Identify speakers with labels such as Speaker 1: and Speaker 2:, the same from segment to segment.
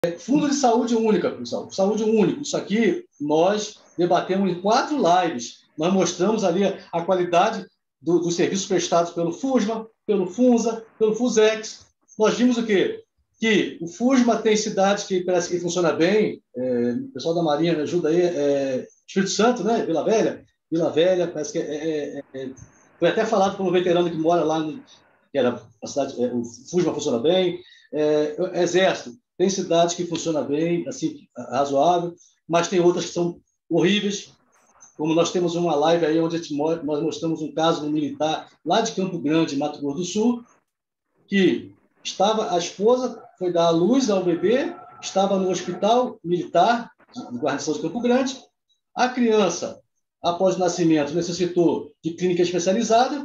Speaker 1: Fundo de saúde única, pessoal. Saúde único. Isso aqui nós debatemos em 4 lives. Nós mostramos ali a qualidade dos serviços prestados pelo FUSMA, pelo FUNSA, pelo FUSEX. Nós vimos o quê? Que o FUSMA tem cidades que parece que funciona bem. O pessoal da Marinha me ajuda aí. Espírito Santo, né? Vila Velha. Vila Velha, parece que foi até falado por um veterano que mora lá, que era a cidade, o FUSMA funciona bem. Exército, tem cidades que funcionam bem, assim, razoável, mas tem outras que são horríveis, como nós temos uma live aí onde nós mostramos um caso de um militar lá de Campo Grande, Mato Grosso do Sul, que a esposa foi dar à luz ao bebê, estava no hospital militar de guarnição de Campo Grande, a criança, após o nascimento, necessitou de clínica especializada.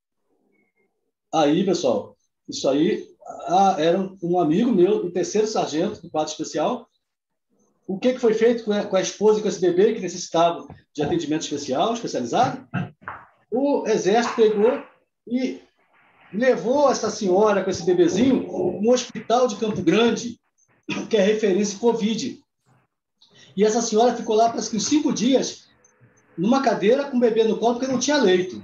Speaker 1: Aí, pessoal, isso aí era um amigo meu, o 3º sargento do quadro especial. O que foi feito com a esposa e com esse bebê que necessitava de atendimento especializado? O Exército pegou e levou essa senhora com esse bebezinho no hospital de Campo Grande, que é referência Covid. E essa senhora ficou lá, parece que uns 5 dias, numa cadeira com o bebê no colo, porque não tinha leito.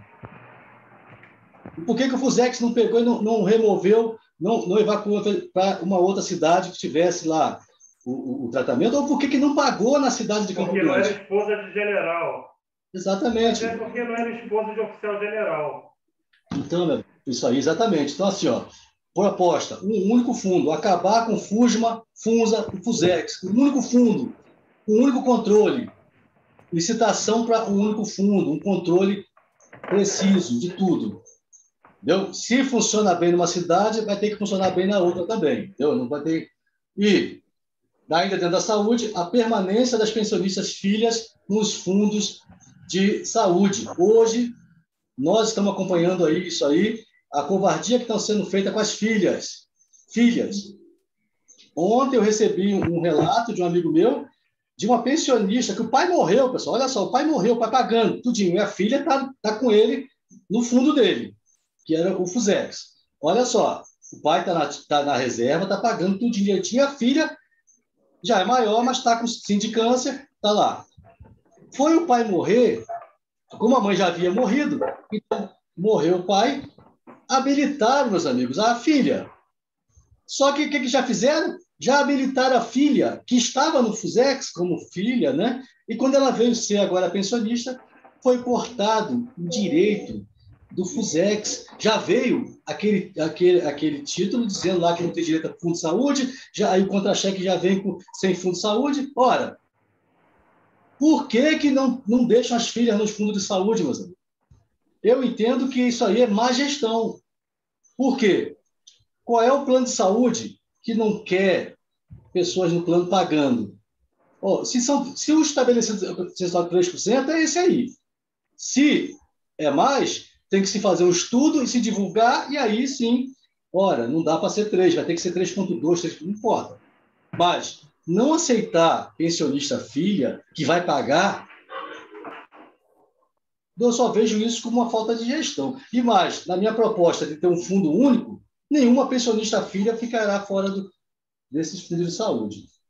Speaker 1: E por que o FUSEX não pegou e não removeu, não evacuou para uma outra cidade que tivesse lá o tratamento? Ou por que não pagou na cidade de Campo Grande?
Speaker 2: Porque não era esposa de general.
Speaker 1: Exatamente.
Speaker 2: Até porque não era esposa de oficial general.
Speaker 1: Então, isso aí, exatamente. Então, assim, proposta, um único fundo, acabar com FUSMA, FUNSA e FUSEX. Um único fundo, um único controle. Licitação para um único fundo, um controle preciso de tudo. Entendeu? Se funciona bem numa cidade, vai ter que funcionar bem na outra também. Entendeu? Não vai ter... E, ainda dentro da saúde, a permanência das pensionistas filhas nos fundos de saúde. Hoje, nós estamos acompanhando aí isso aí, a covardia que está sendo feita com as filhas. Ontem eu recebi um relato de um amigo meu, de uma pensionista, que o pai morreu, pessoal. Olha só, o pai morreu, o pai pagando tudinho. E a filha está com ele no fundo dele, que era o FUSEX. Olha só, o pai está na reserva, está pagando tudinho. Ele tinha a filha, já é maior, mas está com sindicância, está lá. Foi o pai morrer, como a mãe já havia morrido, então morreu o pai, habilitaram, meus amigos, a filha. Só que o que já fizeram? Já habilitaram a filha, que estava no FUSEX como filha, né? E quando ela veio ser agora pensionista, foi cortado o direito do FUSEX. Já veio aquele título dizendo lá que não tem direito a fundo de saúde, aí o contra-cheque já vem sem fundo de saúde. Ora, por que não deixam as filhas nos fundos de saúde, meus amigos? Eu entendo que isso aí é má gestão. Por quê? Qual é o plano de saúde que não quer pessoas no plano pagando? Se o estabelecido de 3%, é esse aí. Se é mais, tem que se fazer um estudo e se divulgar, e aí sim, não dá para ser 3, vai ter que ser 3,2, 3, não importa. Mas não aceitar pensionista filha, que vai pagar, eu só vejo isso como uma falta de gestão. E mais, na minha proposta de ter um fundo único, nenhuma pensionista filha ficará fora desses fundos de saúde.